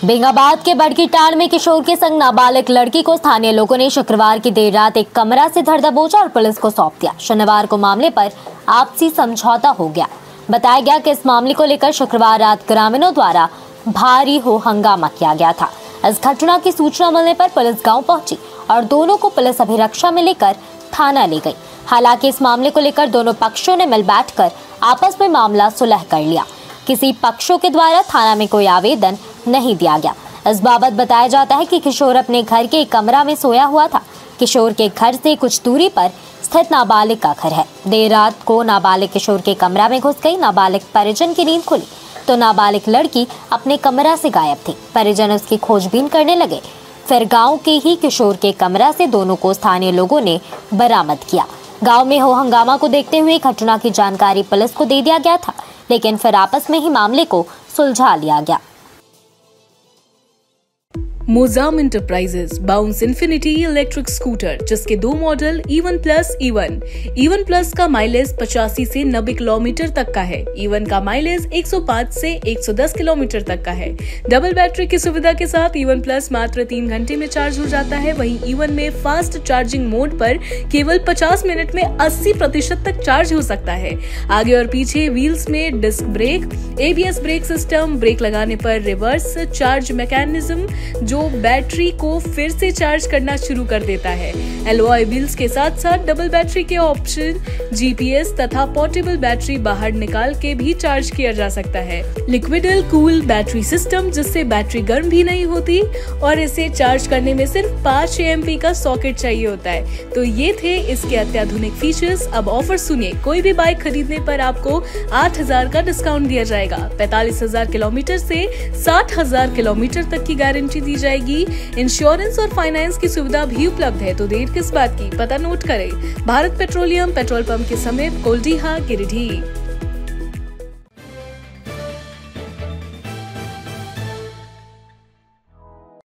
बेंगाबाद के बड़की टांड में किशोर के संग नाबालिग लड़की को स्थानीय लोगों ने शुक्रवार की देर रात एक कमरा से धर दबोचा और पुलिस को सौंप दिया। शनिवार को मामले पर आपसी समझौता हो गया। बताया गया कि इस मामले को लेकर शुक्रवार रात ग्रामीणों द्वारा भारी हो हंगामा किया गया था। इस घटना की सूचना मिलने पर पुलिस गांव पहुंची और दोनों को पुलिस अभिरक्षा में लेकर थाना ले गई। हालांकि इस मामले को लेकर दोनों पक्षों ने मिल बैठकर आपस में मामला सुलह कर लिया। किसी पक्षों के द्वारा थाना में कोई आवेदन नहीं दिया गया। इस बाबत बताया जाता है कि किशोर अपने घर के एक कमरा में सोया हुआ था। किशोर के घर से कुछ दूरी पर स्थित नाबालिग का घर है। देर रात को नाबालिग किशोर के कमरा में घुस गई। नाबालिग परिजन की नींद खुली तो नाबालिग लड़की अपने कमरा से गायब थी। परिजन उसकी खोजबीन करने लगे। फिर गांव के ही किशोर के कमरा से दोनों को स्थानीय लोगों ने बरामद किया। गांव में हो हंगामा को देखते हुए घटना की जानकारी पुलिस को दे दिया गया था, लेकिन फिर आपस में ही मामले को सुलझा लिया गया। मोजाम enterprises Bounce Infinity electric scooter, जिसके 2 model E1 plus E1 plus का माइलेज 85 से 90 किलोमीटर तक का है। E1 का माइलेज 105 से 110 किलोमीटर तक का है। डबल बैटरी की सुविधा के साथ E1 प्लस मात्र 3 घंटे में चार्ज हो जाता है। वहीं E1 में फास्ट चार्जिंग मोड पर केवल 50 मिनट में 80% तक चार्ज हो सकता है। आगे और पीछे व्हील्स में disc brake, ABS brake system, brake लगाने पर रिवर्स चार्ज मैकेनिज्म जो बैटरी को फिर से चार्ज करना शुरू कर देता है। एलॉय व्हील्स के साथ साथ डबल बैटरी के ऑप्शन, GPS तथा पोर्टेबल बैटरी बाहर निकाल के भी चार्ज किया जा सकता है। लिक्विड कूल बैटरी सिस्टम, जिससे बैटरी गर्म भी नहीं होती और इसे चार्ज करने में सिर्फ 5 AMP का सॉकेट चाहिए होता है। तो ये थे इसके अत्याधुनिक फीचर्स। अब ऑफर सुनिए, कोई भी बाइक खरीदने पर आपको 8,000 का डिस्काउंट दिया जाएगा। 45,000 किलोमीटर से 60,000 किलोमीटर तक की गारंटी दी जाएगी। इंश्योरेंस और फाइनेंस की सुविधा भी उपलब्ध है। तो देर किस बात की, पता नोट करें। भारत पेट्रोलियम पेट्रोल पंप के समीप कोल्डीहा, गिरिडीह।